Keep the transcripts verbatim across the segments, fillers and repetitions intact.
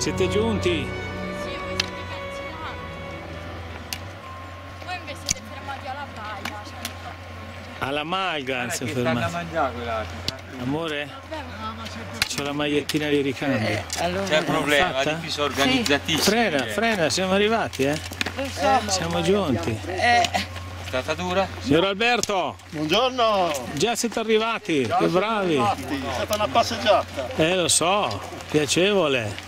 Siete giunti? Sì, voi siete pensionati. Voi invece siete fermati alla baia. Cioè... Alla Malga si è stanno a fermato. mangiare quella. Amore? C'ho la magliettina di ricambio. Eh, allora, C'è un problema, fatta? è difficile organizzatissimo. Frena, frena, siamo arrivati, eh? Siamo giunti. eh, Stata dura? Signor Alberto, Buongiorno! già siete arrivati, che bravi. È stata una passeggiata. Eh, lo so, piacevole.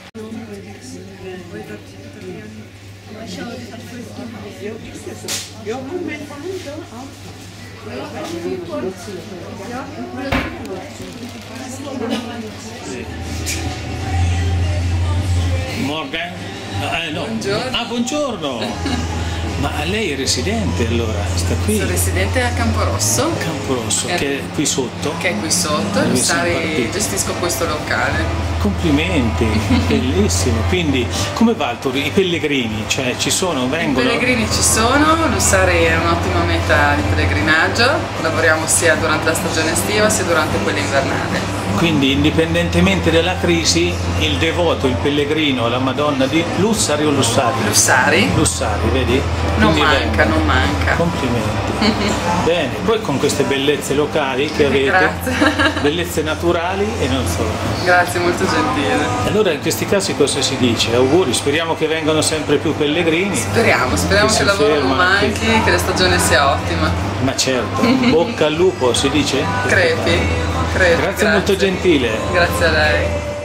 Morgan? Eh, no. Buongiorno. Ah, buongiorno. Ma lei è residente allora? Sta qui? Sono residente a Camporosso, Camporosso, che è qui sotto? che è qui sotto, Dove e siamo partiti? gestisco questo locale. Complimenti, bellissimo. Quindi come va il turismo? I pellegrini, cioè ci sono, I vengono? pellegrini ci sono, Lussari è un'ottima meta di pellegrinaggio, lavoriamo sia durante la stagione estiva sia durante quella invernale. Quindi indipendentemente dalla crisi, il devoto, il pellegrino, la Madonna di Lussari o Lussari? Lussari Lussari, vedi? non Quindi manca, vengono. non manca. Complimenti. Bene, poi con queste bellezze locali che avete, Grazie. bellezze naturali e non solo. Grazie, molto gentile. Allora in questi casi cosa si dice? Auguri, speriamo che vengano sempre più pellegrini. Speriamo, speriamo Che che si il lavoro non fermano qui. manchi, che la stagione sia ottima. Ma certo, bocca al lupo si dice? Crepi, crepi. Grazie, molto gentile. Grazie a lei.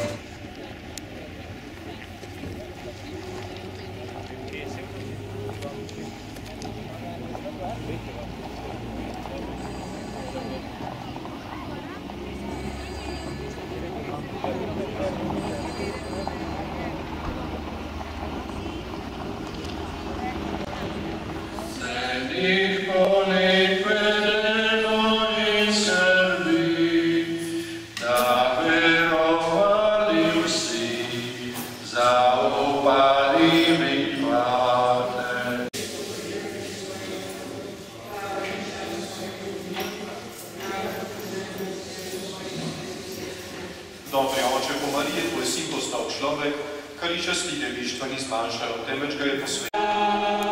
Ich pone quello in servi, davvero valiusi, za opali mi parte. Dobry oče po Marije, tvoj sin postal človek, kar je častite vištvani zmanjšajo, temveč ga je posvetil.